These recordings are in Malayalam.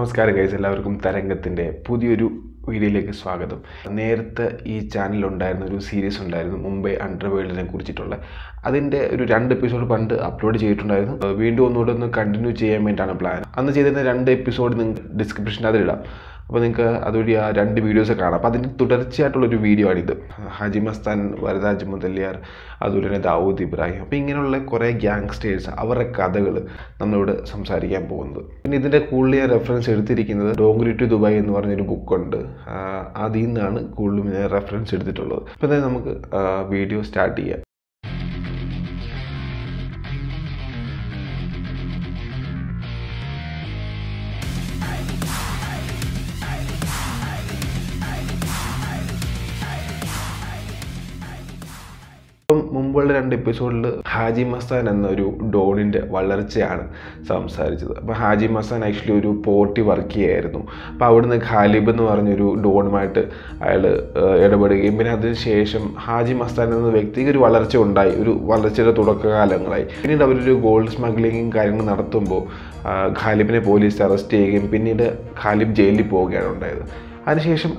നമസ്കാരം ഗൈസ്, എല്ലാവർക്കും തരംഗത്തിൻ്റെ പുതിയൊരു വീഡിയോയിലേക്ക് സ്വാഗതം. നേരത്തെ ഈ ചാനലിലുണ്ടായിരുന്ന ഒരു സീരീസ് ഉണ്ടായിരുന്നു, മുംബൈ അണ്ടർവേൾഡിനെ കുറിച്ചിട്ടുള്ള. അതിൻ്റെ ഒരു 2 എപ്പിസോഡ് പണ്ട് അപ്ലോഡ് ചെയ്തിട്ടുണ്ടായിരുന്നു. വീണ്ടും ഒന്നുകൂടെ ഒന്ന് കണ്ടിന്യൂ ചെയ്യാൻ വേണ്ടിയിട്ടാണ് പ്ലാൻ. അന്ന് ചെയ്തിരുന്ന 2 എപ്പിസോഡ് നിങ്ങൾക്ക് ഡിസ്ക്രിപ്ഷനിൽ അതിലിടാം. അപ്പോൾ നിങ്ങൾക്ക് അതുവഴി ആ 2 വീഡിയോസ് കാണാം. അപ്പോൾ അതിൻ്റെ തുടർച്ചയായിട്ടുള്ളൊരു വീഡിയോ ആണിത്. ഹാജിമസ്താൻ, വരദാജ് മുതലിയാർ, അതുപോലെ തന്നെ ദാവൂദ് ഇബ്രാഹിം, അപ്പോൾ ഇങ്ങനെയുള്ള കുറേ ഗാങ്സ്റ്റേഴ്സ്, അവരുടെ കഥകൾ നമ്മളിവിടെ സംസാരിക്കാൻ പോകുന്നത്. പിന്നെ ഇതിൻ്റെ കൂടുതൽ ഞാൻ റെഫറൻസ് എടുത്തിരിക്കുന്നത് ഡോങ്ക്രി ടു ദുബായ് എന്ന് പറഞ്ഞൊരു ബുക്കുണ്ട്. അതിൽ നിന്നാണ് കൂടുതലും ഞാൻ റെഫറൻസ് എടുത്തിട്ടുള്ളത്. അപ്പോൾ തന്നെ നമുക്ക് വീഡിയോ സ്റ്റാർട്ട് ചെയ്യാം. മുമ്പുള്ള 2 എപ്പിസോഡിൽ ഹാജിമസ്താൻ എന്നൊരു ഡോണിൻ്റെ വളർച്ചയാണ് സംസാരിച്ചത്. അപ്പോൾ ഹാജിമസ്താൻ ആക്ച്വലി ഒരു പോർട്ടി വർക്ക് ചെയ്യായിരുന്നു. അപ്പോൾ അവിടുന്ന് ഖാലിബ് എന്ന് പറഞ്ഞൊരു ഡോണുമായിട്ട് അയാൾ ഇടപെടുകയും പിന്നെ അതിനുശേഷം ഹാജിമസ്താൻ എന്ന വ്യക്തിക്ക് ഒരു വളർച്ച ഉണ്ടായി, ഒരു വളർച്ചയുടെ തുടക്കകാലങ്ങളായി. പിന്നീട് അവരൊരു ഗോൾഡ് സ്മഗ്ലിങ്ങും കാര്യങ്ങൾ നടത്തുമ്പോൾ ഖാലിബിനെ പോലീസ് അറസ്റ്റ് ചെയ്യുകയും പിന്നീട് ഖാലിബ് ജയിലിൽ പോവുകയാണ് ഉണ്ടായത്. അതിനുശേഷം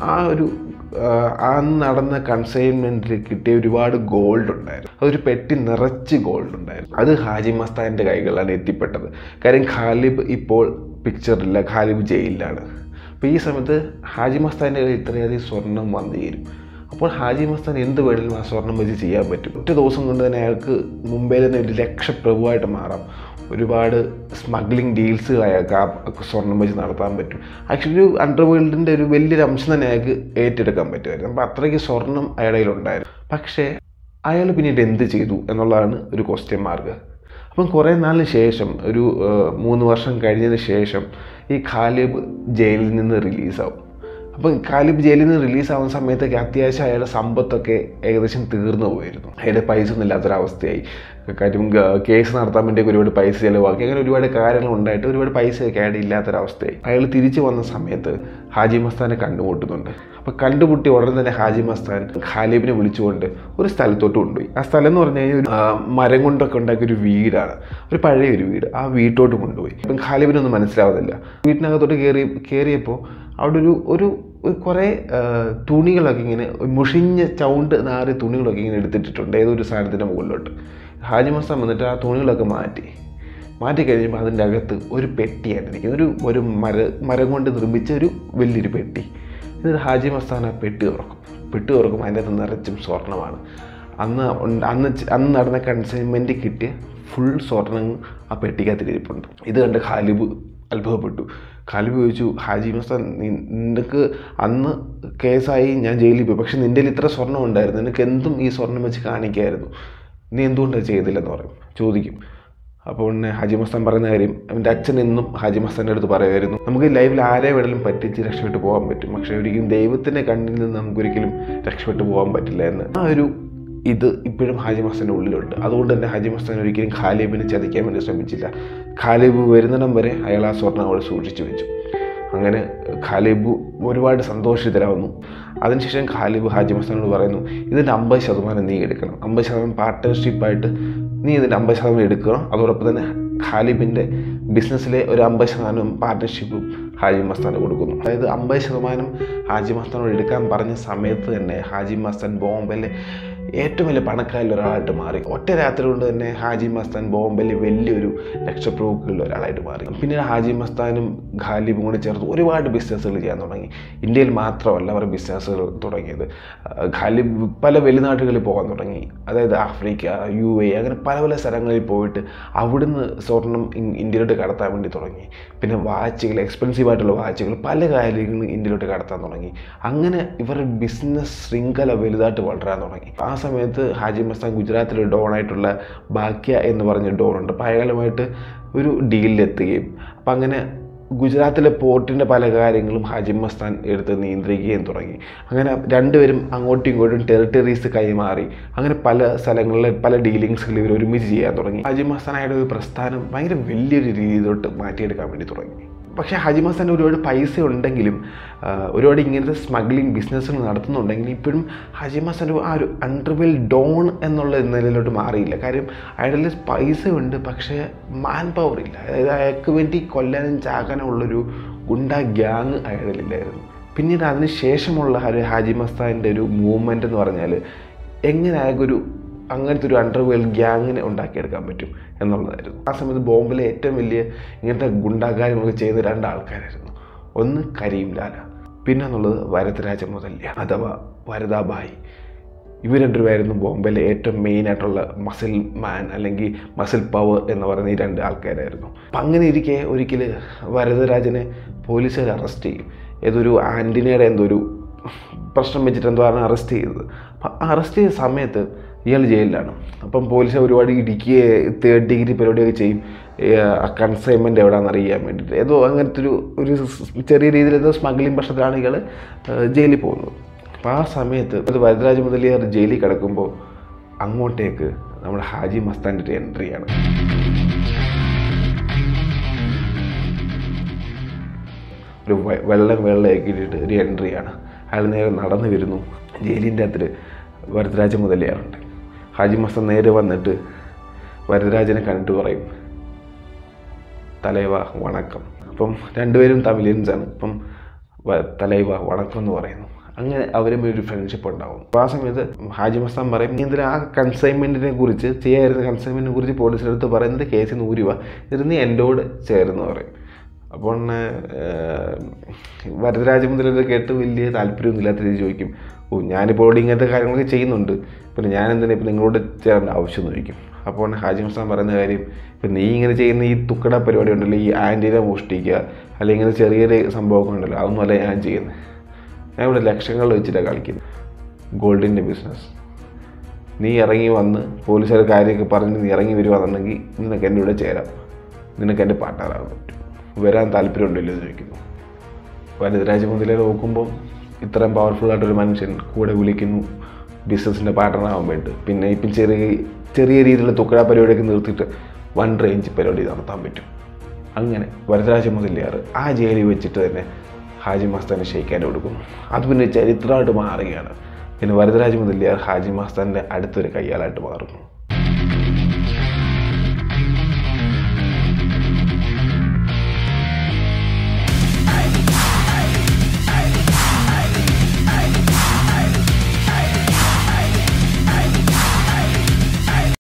അന്ന് നടന്ന കൺസൈൻമെൻറ്റിൽ കിട്ടിയ ഒരുപാട് ഗോൾഡ് ഉണ്ടായിരുന്നു. അതൊരു പെട്ടി നിറച്ച് ഗോൾഡ് ഉണ്ടായിരുന്നു. അത് ഹാജിമസ്താൻ്റെ കൈകളിലാണ് എത്തിപ്പെട്ടത്. കാര്യം ഖാലിബ് ഇപ്പോൾ പിക്ചറില്ല, ഖാലിബ് ജയിലിലാണ്. അപ്പോൾ ഈ സമയത്ത് ഹാജിമസ്താൻ്റെ കയ്യിൽ ഇത്രയധികം സ്വർണം വന്നു ചേരും. അപ്പോൾ ഹാജിമസ്താൻ എന്ത് വേണമെങ്കിലും ആ സ്വർണം വെച്ച് ചെയ്യാൻ പറ്റും. ഒറ്റ ദിവസം കൊണ്ട് തന്നെ അയാൾക്ക് മുംബൈയിൽ നിന്ന് ഒരു ലക്ഷപ്രഭുവായിട്ട് മാറാം. ഒരുപാട് സ്മഗ്ലിംഗ് ഡീൽസ് അയാൾക്ക് ആ സ്വർണം വെച്ച് നടത്താൻ പറ്റും. ആക്ച്വലി ഒരു അണ്ടർവേൾഡിൻ്റെ ഒരു വലിയൊരു അംശം തന്നെ അയാൾക്ക് ഏറ്റെടുക്കാൻ പറ്റുമായിരുന്നു. അപ്പോൾ അത്രയ്ക്ക് സ്വർണം അയാളുടെ കയ്യിലുണ്ടായിരുന്നു. പക്ഷേ അയാൾ പിന്നീട് എന്ത് ചെയ്തു എന്നുള്ളതാണ് ഒരു ക്വസ്റ്റ്യൻ മാർക്ക്. അപ്പം കുറേ നാളിന് ശേഷം, ഒരു 3 വർഷം കഴിഞ്ഞതിന് ശേഷം ഈ ഖാലിബ് ജയിലിൽ നിന്ന് റിലീസാവും. അപ്പം ഖാലിബ് ജയിലിൽ നിന്ന് റിലീസാവുന്ന സമയത്തൊക്കെ അത്യാവശ്യം അയാളുടെ സമ്പത്തൊക്കെ ഏകദേശം തീർന്നു പോയിരുന്നു. അയാളുടെ പൈസ ഒന്നും ഇല്ലാത്തൊരവസ്ഥയായി. കാര്യം കേസ് നടത്താൻ വേണ്ടിയൊക്കെ ഒരുപാട് പൈസ ചിലവാക്കി. അങ്ങനെ ഒരുപാട് കാര്യങ്ങൾ ഉണ്ടായിട്ട് ഒരുപാട് പൈസയൊക്കെ അയാളുടെ ഇല്ലാത്തൊരവസ്ഥയായി. അയാൾ തിരിച്ചു വന്ന സമയത്ത് ഹാജിമസ്താനെ കണ്ടുമുട്ടുന്നുണ്ട്. അപ്പോൾ കണ്ടുമുട്ടി ഉടനെ തന്നെ ഹാജിമസ്താൻ ഖാലിബിനെ വിളിച്ചുകൊണ്ട് ഒരു സ്ഥലത്തോട്ട് കൊണ്ടുപോയി. ആ സ്ഥലം എന്ന് പറഞ്ഞു കഴിഞ്ഞാൽ ഒരു മരം കൊണ്ടൊക്കെ ഉണ്ടാക്കിയ ഒരു വീടാണ്, ഒരു പഴയൊരു വീട്. ആ വീട്ടോട്ട് കൊണ്ടുപോയി. അപ്പം ഖാലിബിനൊന്നും മനസ്സിലാവുന്നില്ല. വീട്ടിനകത്തോട്ട് കയറിയപ്പോൾ അവിടെ ഒരു കുറേ തുണികളൊക്കെ ഇങ്ങനെ മുഷിഞ്ഞ ചൗണ്ട് നാറിയ തുണികളൊക്കെ ഇങ്ങനെ എടുത്തിട്ടിട്ടുണ്ട് ഏതൊരു സാധനത്തിൻ്റെ മുകളിലോട്ട്. ഹാജിമസ്താൻ വന്നിട്ട് ആ തുണികളൊക്കെ മാറ്റി കഴിഞ്ഞപ്പോൾ അതിൻ്റെ അകത്ത് ഒരു പെട്ടിയാണ് ഇരിക്കുന്നത്. ഒരു മരം കൊണ്ട് നിർമ്മിച്ച ഒരു വലിയൊരു പെട്ടി. എന്നിട്ട് ഹാജിമസ്താൻ ആ പെട്ടി തുറക്കും. അതിൻ്റെ അകത്ത് നിറച്ചും സ്വർണ്ണമാണ്. അന്ന് നടന്ന കൺസൈൻമെൻറ്റ് കിട്ടിയ ഫുൾ സ്വർണ്ണം ആ പെട്ടിക്കകത്തിരിപ്പുണ്ട്. ഇത് കണ്ട് ഖാലിബ് അത്ഭുതപ്പെട്ടു. ഖാലിബ് ചോദിച്ചു, ഹാജിമസ്താൻ, നിനക്ക് അന്ന് കേസായി ഞാൻ ജയിലിൽ പോയി, പക്ഷെ നിൻ്റെ ഇത്ര സ്വർണ്ണം ഉണ്ടായിരുന്നു, നിനക്ക് എന്തും ഈ സ്വർണ്ണം വെച്ച് കാണിക്കായിരുന്നു, നീ എന്തുകൊണ്ടത് ചെയ്തില്ലെന്ന് ചോദിക്കും. അപ്പോൾ പിന്നെ ഹാജിമസ്താൻ പറയുന്ന കാര്യം, അവൻ്റെ അച്ഛൻ എന്നും ഹാജിമസ്താൻ്റെ അടുത്ത് പറയുമായിരുന്നു, നമുക്ക് ലൈഫിൽ ആരെ വേണമെങ്കിലും പറ്റിച്ച് രക്ഷപ്പെട്ടു പോകാൻ പറ്റും, പക്ഷേ ഒരിക്കലും ദൈവത്തിൻ്റെ കണ്ണിൽ നിന്ന് നമുക്കൊരിക്കലും രക്ഷപ്പെട്ടു പോകാൻ പറ്റില്ല എന്ന്. ആ ഒരു ഇത് ഇപ്പോഴും ഹാജിമസ്താൻ്റെ ഉള്ളിലുണ്ട്. അതുകൊണ്ട് തന്നെ ഹാജിമസ്താൻ ഒരിക്കലും ഖാലിബിനെ ചതിക്കാൻ വേണ്ടി ശ്രമിച്ചില്ല. ഖാലിബ് വരുന്നിടം വരെ അയാൾ ആ സ്വർണ്ണം അവിടെ സൂക്ഷിച്ചു വെച്ചു. അങ്ങനെ ഖാലിബ് ഒരുപാട് സന്തോഷിതരാകുന്നു. അതിനുശേഷം ഖാലിബ് ഹാജിമസ്താനോട് പറയുന്നു, ഇതിൻ്റെ 50% നീ എടുക്കണം, 50% പാർട്ട്ണർഷിപ്പായിട്ട് നീ ഇതിൻ്റെ 50% എടുക്കണം. അതോടൊപ്പം തന്നെ ഖാലിബിൻ്റെ ബിസിനസ്സിലെ ഒരു 50% പാർട്ട്ണർഷിപ്പും ഹാജിമസ്താന് കൊടുക്കുന്നു. അതായത് 50% ഹാജിമസ്താനോട് എടുക്കാൻ പറഞ്ഞ സമയത്ത് തന്നെ ഹാജിമസ്താൻ ബോംബെയിലെ ഏറ്റവും വലിയ പണക്കാരിൽ ഒരാളായിട്ട് മാറി. ഒറ്റ രാത്രി കൊണ്ട് തന്നെ ഹാജിമസ്താൻ ബോംബെയിലെ വലിയൊരു ലക്ഷപ്രഭുക്കളിൽ ഒരാളായിട്ട് മാറി. പിന്നീട് ഹാജിമസ്താനും ഖാലിബും കൂടെ ചേർത്ത് ഒരുപാട് ബിസിനസ്സുകൾ ചെയ്യാൻ തുടങ്ങി. ഇന്ത്യയിൽ മാത്രമല്ല അവർ ബിസിനസ്സുകൾ തുടങ്ങിയത്. ഖാലിബ് പല വെളിനാട്ടുകളിൽ പോകാൻ തുടങ്ങി. അതായത് ആഫ്രിക്ക, UAE, അങ്ങനെ പല സ്ഥലങ്ങളിൽ പോയിട്ട് അവിടുന്ന് സ്വർണം ഇന്ത്യയിലോട്ട് കടത്താൻ വേണ്ടി തുടങ്ങി. പിന്നെ വാച്ചുകൾ, എക്സ്പെൻസീവ് ആയിട്ടുള്ള വാച്ചുകൾ, പല കാര്യങ്ങളും ഇന്ത്യയിലോട്ട് കടത്താൻ തുടങ്ങി. അങ്ങനെ ഇവരുടെ ബിസിനസ് ശൃംഖല വലുതായിട്ട് വളരാൻ തുടങ്ങി. ആ സമയത്ത് ഹാജിമസ്താൻ ഗുജറാത്തിലെ ഡോണായിട്ടുള്ള ബാക്യ എന്ന് പറഞ്ഞ ഡോണുണ്ട്. അപ്പോൾ അയാളുമായിട്ട് ഒരു ഡീലിലെത്തുകയും അപ്പം അങ്ങനെ ഗുജറാത്തിലെ പോർട്ടിൻ്റെ പല കാര്യങ്ങളും ഹാജിമസ്താൻ എടുത്ത് നിയന്ത്രിക്കുകയും തുടങ്ങി. അങ്ങനെ രണ്ടുപേരും അങ്ങോട്ടും ഇങ്ങോട്ടും ടെറിട്ടറീസ് കൈമാറി. അങ്ങനെ പല സ്ഥലങ്ങളിലെ പല ഡീലിങ്സുകൾ ഇവർ ഒരുമിച്ച് ചെയ്യാൻ തുടങ്ങി. ഹാജിമസ്താൻ അയാളുടെ ഒരു പ്രസ്ഥാനം ഭയങ്കര വലിയൊരു രീതിയിലോട്ട് മാറ്റിയെടുക്കാൻ വേണ്ടി തുടങ്ങി. പക്ഷേ ഹാജിമസ്താൻ ഒരുപാട് പൈസ ഉണ്ടെങ്കിലും ഒരുപാട് ഇങ്ങനത്തെ സ്മഗ്ലിംഗ് ബിസിനസ്സുകൾ നടത്തുന്നുണ്ടെങ്കിലും ഇപ്പോഴും ഹാജിമസ്താൻ ആ ഒരു അണ്ടർവേൾഡ് ഡോൺ എന്നുള്ള നിലയിലോട്ട് മാറിയില്ല. കാര്യം അയാളുടെ പൈസ ഉണ്ട്, പക്ഷേ മാൻ പവർ ഇല്ല. അതായത് അയാൾക്ക് വേണ്ടി കൊല്ലാനും ചാകാനും ഉള്ളൊരു ഗുണ്ട ഗ്യാങ് അയാളില്ലായിരുന്നു. പിന്നീട് അതിന് ശേഷമുള്ള ഒരു ഹാജിമസ്താൻ്റെ ഒരു മൂവ്മെൻ്റ് എന്ന് പറഞ്ഞാൽ എങ്ങനെ അയാൾക്കൊരു അങ്ങനത്തെ ഒരു അണ്ടർവേൾഡ് ഗ്യാങ്ങിനെ ഉണ്ടാക്കിയെടുക്കാൻ പറ്റും എന്നുള്ളതായിരുന്നു. ആ സമയത്ത് ബോംബെയിലെ ഏറ്റവും വലിയ ഇങ്ങനത്തെ ഗുണ്ടാകാര്യങ്ങളൊക്കെ ചെയ്യുന്ന 2 ആൾക്കാരായിരുന്നു. ഒന്ന് കരീം ലാല, പിന്നെ എന്നുള്ളത് വരദരാജ മുതല്യ അഥവാ വരദാബായി. ഇവർ 2 പേരായിരുന്നു ബോംബെയിലെ ഏറ്റവും മെയിനായിട്ടുള്ള മസിൽ മാൻ അല്ലെങ്കിൽ മസിൽ പവർ എന്ന് പറയുന്ന ഈ 2 ആൾക്കാരായിരുന്നു. അപ്പം അങ്ങനെ ഇരിക്കെ ഒരിക്കൽ വരദരാജനെ പോലീസുകാർ അറസ്റ്റ് ചെയ്യും. ഏതൊരു ആൻറ്റിനയുടെ ഒരു പ്രശ്നം വെച്ചിട്ട് എന്താണ് അറസ്റ്റ് ചെയ്തത്. അപ്പം അറസ്റ്റ് ചെയ്ത സമയത്ത് ഇയാൾ ജയിലിലാണ്. അപ്പം പോലീസ് ഒരുപാട് ഇടിക്കുകയും 3rd ഡിഗ്രി പരിപാടിയൊക്കെ ചെയ്യും. കൺസൈൻമെൻറ്റ് എവിടെയാണെന്ന് അറിയാൻ വേണ്ടിയിട്ട് അങ്ങനത്തെ ഒരു ചെറിയ രീതിയിൽ സ്മഗ്ലിംഗ് പ്രശ്നത്തിലാണ് ഇയാൾ ജയിലിൽ പോകുന്നത്. അപ്പോൾ ആ സമയത്ത് വരദരാജ മുതലിയാർ ജയിലിൽ കിടക്കുമ്പോൾ അങ്ങോട്ടേക്ക് നമ്മുടെ ഹാജി മസ്താൻ്റെ ഒരു എൻട്രിയാണ്. ഒരു വെള്ളയൊക്കെ ഇട്ടിട്ട് ഒരു എൻട്രിയാണ്. അയാൾ നേരെ നടന്നു വരുന്നു. ജയിലിൻ്റെ അകത്ത് വരദരാജ മുതലിയാറുണ്ട്. ഹാജിമസ്താൻ നേരെ വന്നിട്ട് വരദരാജനെ കണ്ടിട്ട് പറയും, തലൈവ വണക്കം. അപ്പം 2 പേരും തമിലിയൻസാണ്. അപ്പം തലൈവ വണക്കം എന്ന് പറയുന്നു. അങ്ങനെ അവരും ഒരു ഫ്രണ്ട്ഷിപ്പ് ഉണ്ടാവും. അപ്പോൾ ആ സമയത്ത് ഹാജിമസ്താൻ പറയും, നീ എന്തിനാ ആ കൺസൈൻമെൻറ്റിനെ കുറിച്ച് ചെയ്യാതിരുന്ന കൺസൈൻമെൻറ്റിനെ കുറിച്ച് പോലീസിൻ്റെ അടുത്ത് പറയുന്നത് കേസിൽ നിന്ന് ഊരുക, എന്നിട്ട് നീ എന്നോട് ചേർന്ന് പറയും. അപ്പോൾ വരദരാജ മുതലൊക്കെ കേട്ട് വലിയ താല്പര്യമൊന്നുമില്ലാത്ത രീതി ചോദിക്കും, ഞാനിപ്പോൾ ഇവിടെ ഇങ്ങനത്തെ കാര്യങ്ങളൊക്കെ ചെയ്യുന്നുണ്ട്, പിന്നെ ഞാൻ എന്തിനാ ഇപ്പം നിങ്ങളോട് ചേരേണ്ട ആവശ്യം ചോദിക്കും. അപ്പോൾ ഹാജിമസ്താൻ പറയുന്ന കാര്യം, ഇപ്പം നീ ഇങ്ങനെ ചെയ്യുന്ന ഈ തുക്കട പരിപാടി ഉണ്ടല്ലോ, ഈ ആൻറ്റീനെ മോഷ്ടിക്കുക അല്ലെങ്കിൽ ഇങ്ങനെ ചെറിയൊരു സംഭവമൊക്കെ ഉണ്ടല്ലോ, അതൊന്നുമല്ല ഞാൻ ചെയ്യുന്നത്. ഞാൻ ഇവിടെ ലക്ഷങ്ങൾ വെച്ചിട്ടാണ് കളിക്കുന്നത്, ഗോൾഡിൻ്റെ ബിസിനസ്. നീ ഇറങ്ങി വന്ന് പോലീസുകാർ കാര്യമൊക്കെ പറഞ്ഞ് നീ ഇറങ്ങി വരുവാണെന്നുണ്ടെങ്കിൽ നിനക്ക് എൻ്റെ കൂടെ ചേരാം, നിനക്ക് എൻ്റെ പാർട്ട്ണറാകാൻ പറ്റും, വരാൻ താല്പര്യമുണ്ടല്ലോ എന്ന് ചോദിക്കുന്നു. വരദരാജ മുതലേ നോക്കുമ്പം ഇത്രയും പവർഫുള്ളായിട്ടൊരു മനുഷ്യൻ കൂടെ വിളിക്കുന്നു ബിസിനസ്സിൻ്റെ പാർട്ട്ണറാകാൻ വേണ്ടി. പിന്നെ ഇപ്പം ചെറിയ രീതിയിലുള്ള തുക്കട പരിപാടിയൊക്കെ നിർത്തിയിട്ട് 1 റേഞ്ച് പരിപാടി നടത്താൻ പറ്റും. അങ്ങനെ വരദരാജ മുതലിയാർ ആ ജയിലിൽ വെച്ചിട്ട് തന്നെ ഹാജിമസ്താനെ ഷെയ്ക്കാൻ കൊടുക്കുന്നു. അത് പിന്നെ ചരിത്രമായിട്ട് മാറുകയാണ്. പിന്നെ വരദരാജ മുതലിയാർ ഹാജിമസ്താൻ്റെ അടുത്തൊരു കയ്യാളായിട്ട് മാറുന്നു.